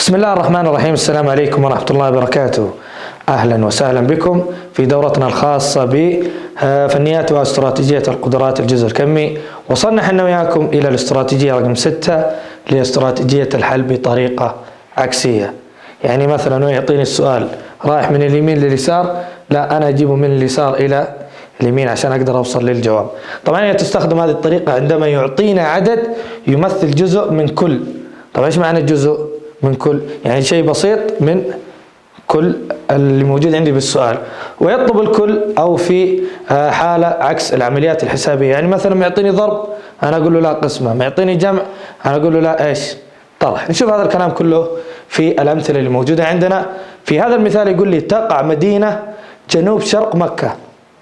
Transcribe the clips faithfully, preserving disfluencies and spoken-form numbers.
بسم الله الرحمن الرحيم. السلام عليكم ورحمة الله وبركاته. أهلا وسهلا بكم في دورتنا الخاصة بفنيات واستراتيجية القدرات الجزء الكمي. وصلنا احنا وياكم إلى الاستراتيجية رقم ستة اللي هي استراتيجية الحل بطريقة عكسية. يعني مثلا يعطيني السؤال رايح من اليمين لليسار، لا أنا أجيبه من اليسار إلى اليمين عشان أقدر أوصل للجواب. طبعا هي تستخدم هذه الطريقة عندما يعطينا عدد يمثل جزء من كل. طبعا إيش معنى الجزء من كل؟ يعني شيء بسيط من كل اللي موجود عندي بالسؤال، ويطلب الكل أو في حالة عكس العمليات الحسابية. يعني مثلا ما يعطيني ضرب أنا أقول له لا قسمة، ما يعطيني جمع أنا أقول له لا إيش طرح. نشوف هذا الكلام كله في الأمثلة اللي موجودة عندنا. في هذا المثال يقول لي تقع مدينة جنوب شرق مكة،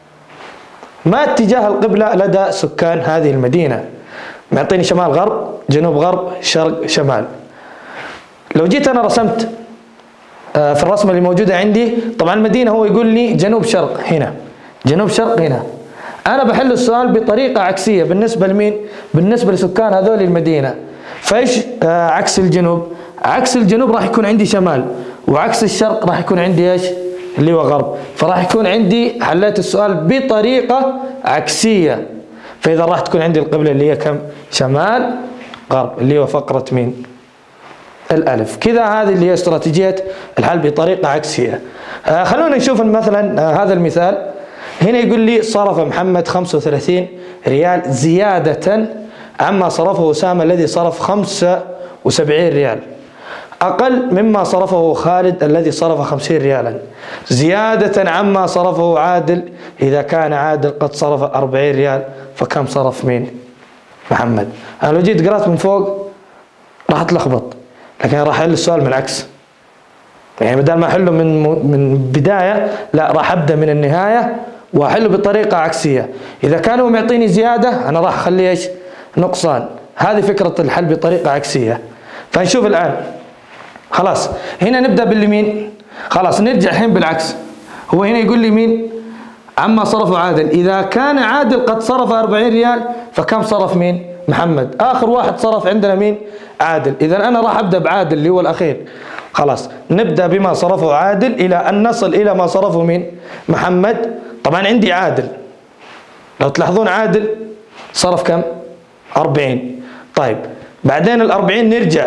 ما اتجاه القبلة لدى سكان هذه المدينة؟ معطيني شمال غرب، جنوب غرب، شرق شمال. لو جيت أنا رسمت في الرسمة اللي موجودة عندي، طبعا المدينة هو يقول لي جنوب شرق هنا، جنوب شرق هنا. أنا بحل السؤال بطريقة عكسية بالنسبة لمين؟ بالنسبة لسكان هذول المدينة. فإيش عكس الجنوب؟ عكس الجنوب راح يكون عندي شمال، وعكس الشرق راح يكون عندي إيش؟ اللي هو غرب. فراح يكون عندي حليت السؤال بطريقة عكسية. فإذا راح تكون عندي القبلة اللي هي كم؟ شمال غرب، اللي هو فقرة مين؟ الألف. كذا هذه اللي هي استراتيجية الحل بطريقة عكسية. آه خلونا نشوف مثلا آه هذا المثال. هنا يقول لي صرف محمد خمسة وثلاثين ريال زيادة عما صرفه أسامة الذي صرف خمسة وسبعين ريال، أقل مما صرفه خالد الذي صرف خمسين ريالا، زيادة عما صرفه عادل إذا كان عادل قد صرف أربعين ريال، فكم صرف مين؟ محمد. أنا لو جيت قرأت من فوق راح أتلخبط، لكن راح أحل السؤال من العكس. يعني بدل ما أحله من من بداية، لا راح أبدأ من النهاية وأحله بطريقة عكسية. إذا كان هو معطيني زيادة أنا راح أخليه إيش؟ نقصان. هذه فكرة الحل بطريقة عكسية. فنشوف الآن. خلاص هنا نبدأ باليمين، خلاص نرجع الحين بالعكس. هو هنا يقول لي مين؟ عما صرفه عادل إذا كان عادل قد صرف أربعين ريال، فكم صرف مين؟ محمد. آخر واحد صرف عندنا مين؟ عادل. إذا أنا راح أبدأ بعادل اللي هو الأخير. خلاص نبدأ بما صرفه عادل إلى أن نصل إلى ما صرفه مين؟ محمد. طبعا عندي عادل، لو تلاحظون عادل صرف كم؟ أربعين. طيب بعدين الأربعين نرجع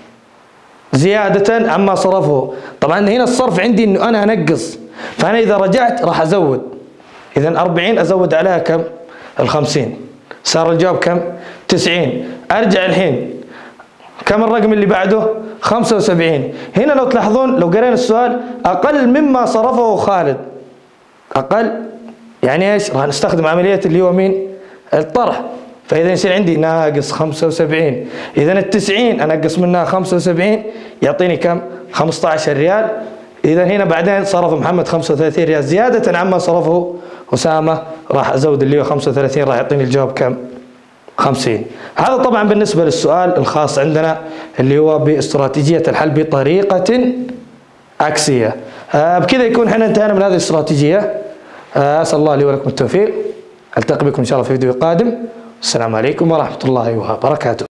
زيادة عما صرفه. طبعا هنا الصرف عندي إنه أنا أنقص، فأنا إذا رجعت راح أزود. إذا أربعين أزود عليها كم؟ الخمسين. صار الجواب كم؟ تسعين. أرجع الحين كم الرقم اللي بعده؟ خمسة وسبعين. هنا لو تلاحظون لو قرينا السؤال أقل مما صرفه خالد، أقل يعني إيش؟ راح نستخدم عملية اللي هو مين؟ الطرح. فإذا يصير عندي ناقص خمسة وسبعين. إذا التسعين أنقص منها خمسة وسبعين يعطيني كم؟ خمسة عشر ريال. إذا هنا بعدين صرف محمد خمسة وثلاثين ريال زيادة عما صرفه أسامة، راح أزود اللي هو خمسة وثلاثين، راح يعطيني الجواب كم؟ خمسين. هذا طبعا بالنسبة للسؤال الخاص عندنا اللي هو باستراتيجية الحل بطريقة عكسية. آه بكذا يكون احنا انتهينا من هذه الاستراتيجية. آه أسأل الله لي ولكم التوفيق. ألتقي بكم إن شاء الله في فيديو قادم. السلام عليكم ورحمة الله وبركاته.